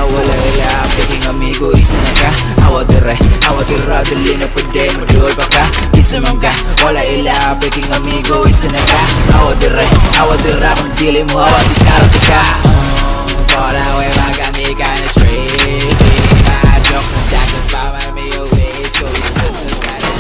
wala ila Peking amigo, isa na ka Awadira, dali na pwede Madul pa ka, isa man ka Wala ila, peking amigo, isa na ka Awadira, kung dili mo hawa si karate ka Wala way magani ka na straight Joke na jacket pa may ways Go yung nasa ka na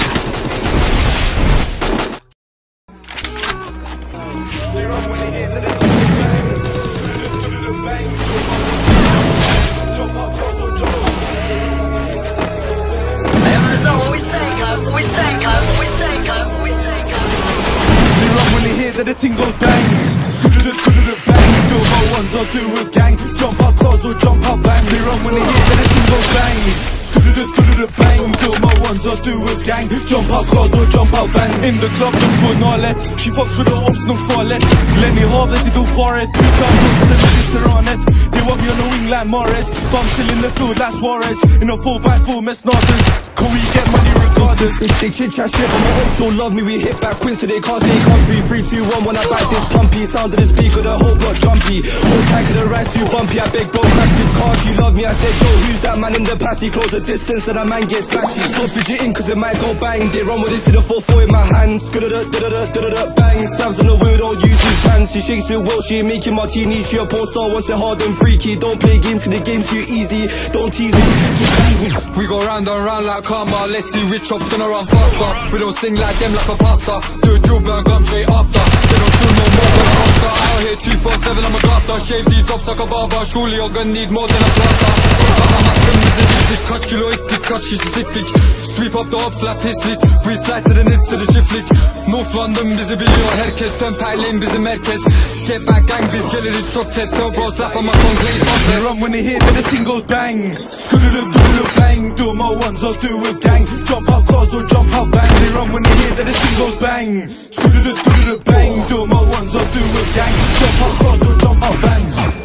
that the ting goes bang. Bang. Do my ones, I'll do with gang. Jump out close or jump out bang. They run when they hear that the ting goes bang. Bang. Do my ones, I'll do with gang. Jump out close or jump out bang. In the club, de får nollet. She fucks with the ops, nog farligt. Lenny havet, det du paret. Utan så det är restauranget. They want me on the wing like Morris. Bum still in the field like Suarez. In a 4x4 med snorters. Can we get money regardless? They chit chat shit, but my ops don't love me. We hit back Quinn so they can't stay comfy. 3, 2, 1 when I back this pumpy. Sound of the speaker, the whole block jumpy. Whole tank of the rice too bumpy. I beg bro, crash this car if you love me. I said yo, who's that man in the past? He close the distance and that man gets splashy. Stop fidgeting cause it might go bang. They run with this in the 4-4 in my hands. Bang. Sam's on the wheel, don't use his hands. She shakes it well, she ain't making martinis. She a porn star, wants it hard and freaky. Don't play games cause the game's too easy. Don't tease me, just tease me. We go round and round like karma. Let's see which ops gonna run faster. We don't sing like them like a pasta. Do a drill burn, come straight after. They don't chill no more than a monster. Out here 247, I'm a grafter. Shave these ops like a barber. Surely you're gonna need more than a plaster. Kaç kilo ettik, kaç şişi siktik. Sweep up the ops like pislik. We slide to the nits to the çiftlik. North London bizi biliyor herkes. Temperleyin bizim herkes. Get back gang biz geliriz çok test. So bro slap on my song please. They run when they hear that the thing goes bang. Bang. Do my ones, I'll do with gang. Jump out close or jump out bang. They run when they hear that the thing goes bang. Bang. Do my ones, I'll do with gang. Jump out close or jump out bang.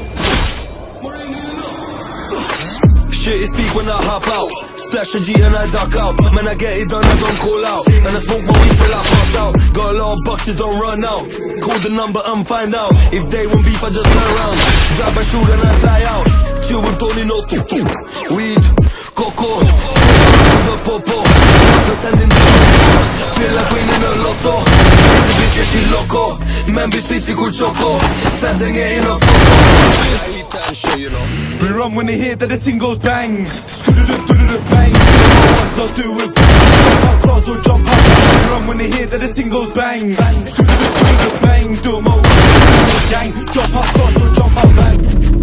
Shit is speak when I hop out. Splash a G and I duck out. Man I get it done, I don't call out. And I smoke my weed till I pass out. Got a lot of boxes, don't run out. Call the number and find out. If they want beef I just turn around. Grab my shoe and I fly out. Chill with Tony no weed, coco, the popo. Sending feel like winning a lotto. This bitch yeah she loco. Man be sweet sigur choco. Fans ain't getting a photo. We run when they hear that the thing goes bang. Bang. Ones I'll do with jump out close or jump out bang. We run when they hear that the thing goes bang. Bang. Do my ones gang. Jump out close or jump out bang.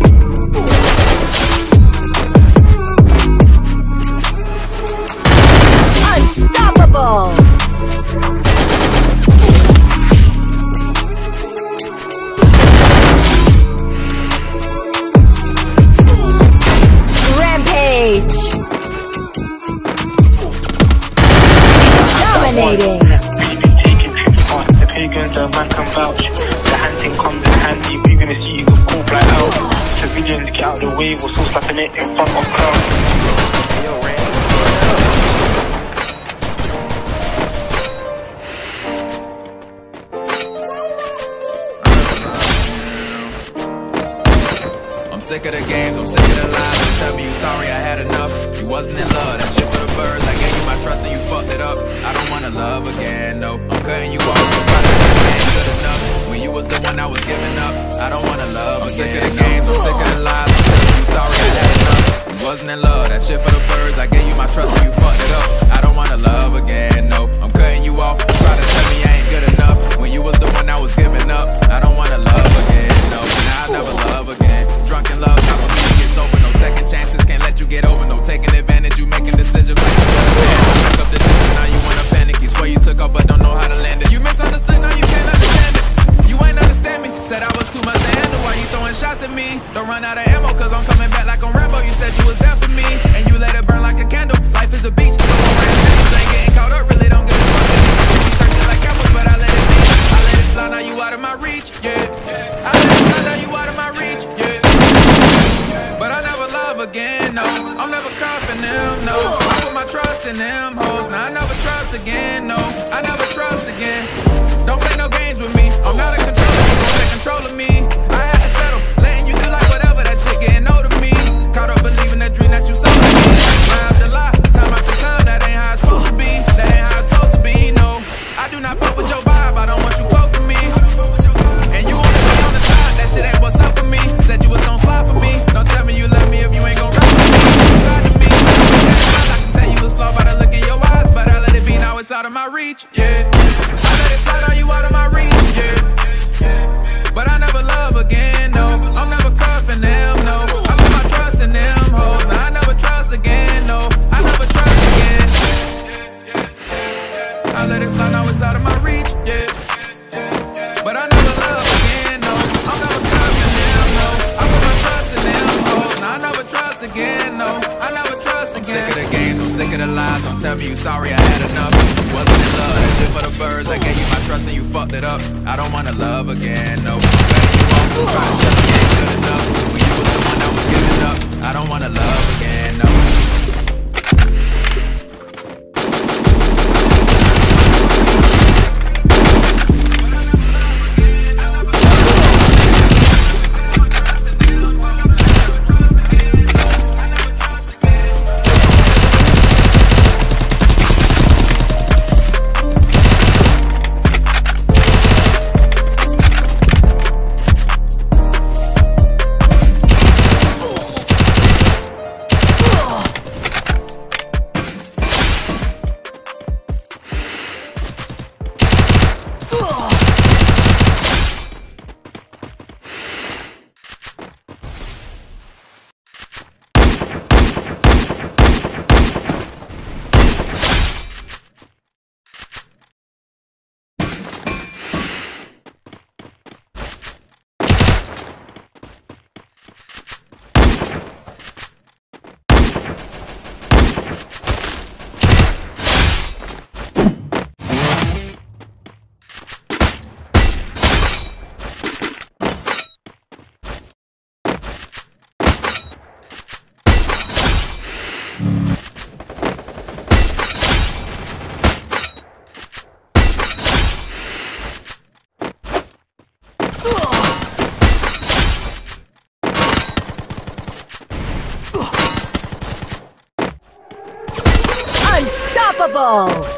Unstoppable. Rampage. Dominating. We've been taking trips past the pagans, the man can vouch. The hunting comes in handy, we're gonna see you go cool fly out. Civilians get out of the way, we're still slapping it in front of crowds. Sick of the games, I'm sick of the lies. Don't tell me you sorry, I had enough. You wasn't in love, that shit for the birds. I gave you my trust and you fucked it up. I don't wanna love again, no. I'm cutting you off, I'm trying to say you ain't good enough. When you was the one I was giving up, I don't wanna love again. I'm sick of the games, I'm sick of the lies. Don't tell me you sorry, I had enough. You wasn't in love, that shit for the birds. I gave you my trust and you fucked it up. I don't wanna love again, no. I'm cutting you off, try to tell me I ain't good enough. When you was the one I was giving up, I don't wanna love again, no. Now I'll never love again. Drunken love, top of me get sober. No second chances, can't let you get over. No taking advantage, you making decisions like you better man. Pick up the distance, now you wanna panic. You swear you took off but don't know how to land it. You misunderstood, now you can't understand it. You ain't understand me, said I was too much to handle. Why you throwing shots at me? Don't run out of ammo, cause I'm coming back like on Rambo. You said you was there for me, and you let it burn like a candle. Life is a beach, so I'm ain't getting caught up, really don't give a fuck. You be thirsty like apples, but I let it be. I let it fly, now you out of my reach, yeah. I let it fly, now you out of my reach, yeah. But I never love again, no. I'm never confident, no. I put my trust in them hoes. Now I never trust again, no. I never trust again. Don't play no games with me. I'm not a controller, you gon' take control of me. I had to settle, letting you do like whatever. That shit getting old to me. Caught up again, no, I never trust again. I'm sick of the games, I'm sick of the lies. Don't tell me you sorry, I had enough. You wasn't in love, that shit for the birds. I gave you my trust and you fucked it up. I don't wanna love again, no. Where you off, try to tell me you ain't good enough. When you was the one that was giving up, I don't wanna love again, no. Unstoppable!